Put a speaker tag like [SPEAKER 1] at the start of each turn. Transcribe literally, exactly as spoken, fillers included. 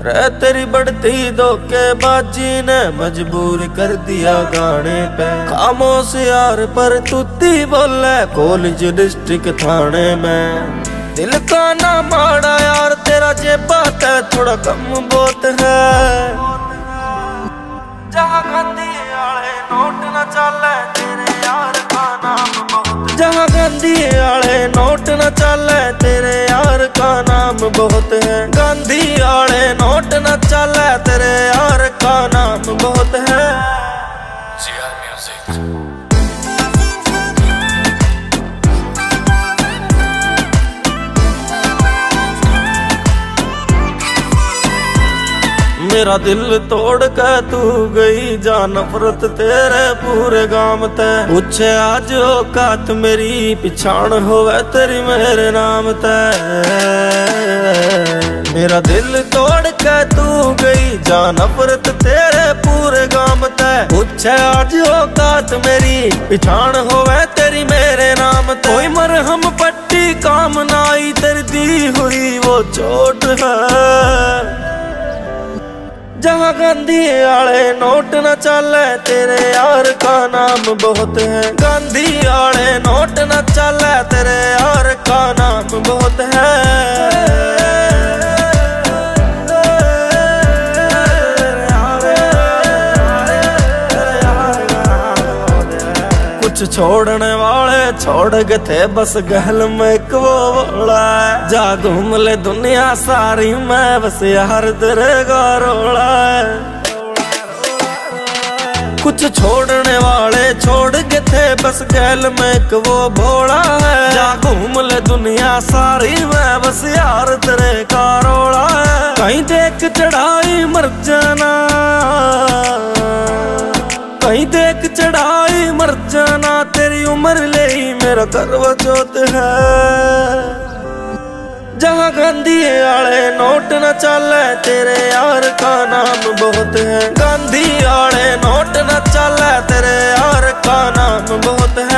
[SPEAKER 1] रे तेरी बढ़ती धोखेबाजी ने मजबूर कर दिया गाने पे। खामोश यार पर तुत्ती बोले कॉलेज डिस्ट्रिक्ट थाने में। दिल का ना माड़ा यार तेरा जे बात है थोड़ा कम बहुत है। जहाँ गांधी आले नोट न चले तेरे यार का नाम बहुत। जहाँ गांधी आले नोट न चले तेरे यार का नाम बहुत है। गांधी आले नोट न चले तेरे यार का नाम बहुत है। मेरा दिल तोड़ के तू गई जा नफरत तेरे पूरे गांव ते। पूछे आज औकात मेरी पिछाण होवे तेरी मेरे नाम ते। मेरा दिल तोड़ के तू गई जा नफरत तेरे पूरे गांव ते। पूछे आज औकात मेरी पिछाण होवे तेरी मेरे नाम ते। कोई मरहम पट्टी काम ना आई तेरी दी हुई वो चोट है। जहाँ गांधी आले नोट न चले तेरे यार का नाम बहुत है। गांधी आले नोट न चले तेरे यार का नाम बहुत है। कुछ छोड़ने वाले छोड़ गए थे बस गहल में एक वो बोला। जा घूम ले दुनिया सारी मैं बस यार तेरे का रोला। कुछ छोड़ने वाले छोड़ गए थे बस गहल में एक वो भोला है। जा घूम ले दुनिया सारी मैं बस यार तेरे का रोला है। कहीं देख चढ़ाई मर जाना, कहीं देख चढ़ाई मर जाना। तेरी उम्र ले ही मेरा करवा चौथ है। जहाँ गांधी आले नोट न चले तेरे यार का नाम बहुत है। गांधी आले नोट न चले तेरे यार का नाम बहुत है।